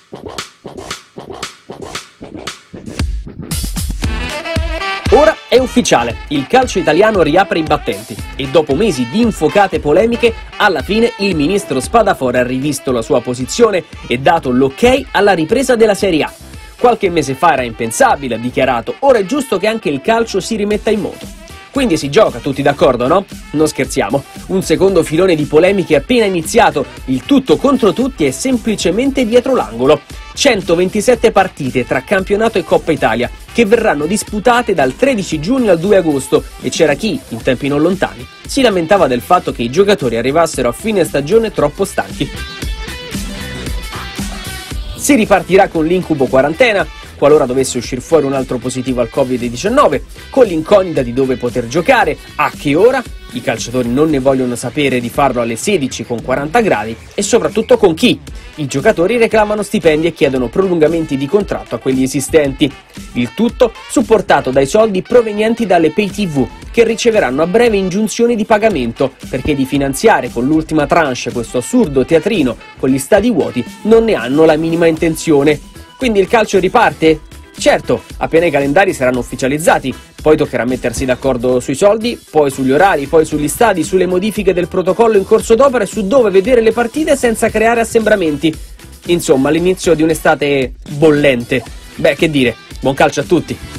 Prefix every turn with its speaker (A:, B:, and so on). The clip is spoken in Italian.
A: Ora è ufficiale, il calcio italiano riapre i battenti e dopo mesi di infuocate polemiche, alla fine il ministro Spadafora ha rivisto la sua posizione e dato l'ok alla ripresa della Serie A. Qualche mese fa era impensabile, ha dichiarato, ora è giusto che anche il calcio si rimetta in moto. Quindi si gioca, tutti d'accordo, no? Non scherziamo. Un secondo filone di polemiche è appena iniziato, il tutto contro tutti è semplicemente dietro l'angolo. 127 partite tra campionato e Coppa Italia, che verranno disputate dal 13 giugno al 2 agosto e c'era chi, in tempi non lontani, si lamentava del fatto che i giocatori arrivassero a fine stagione troppo stanchi. Si ripartirà con l'incubo quarantena, qualora dovesse uscire fuori un altro positivo al Covid-19, con l'incognita di dove poter giocare, a che ora, i calciatori non ne vogliono sapere di farlo alle 16 con 40 gradi e soprattutto con chi. I giocatori reclamano stipendi e chiedono prolungamenti di contratto a quelli esistenti. Il tutto supportato dai soldi provenienti dalle pay TV, che riceveranno a breve ingiunzioni di pagamento, perché di finanziare con l'ultima tranche questo assurdo teatrino con gli stadi vuoti non ne hanno la minima intenzione. Quindi il calcio riparte? Certo, appena i calendari saranno ufficializzati, poi toccherà mettersi d'accordo sui soldi, poi sugli orari, poi sugli stadi, sulle modifiche del protocollo in corso d'opera e su dove vedere le partite senza creare assembramenti. Insomma, l'inizio di un'estate bollente. Beh, che dire, buon calcio a tutti!